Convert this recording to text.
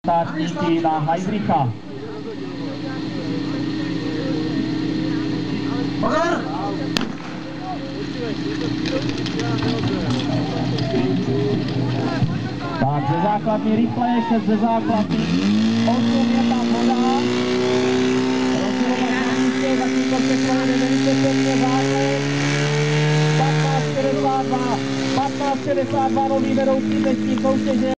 Státníky na Heidricha. Tak ze základní rychle, 6 ze základní, 8 je tam voda. Rozdělovat na místě, zatím to překrojené velice pěkně základ. 15.62 nový vedoucí dnešní soutěže.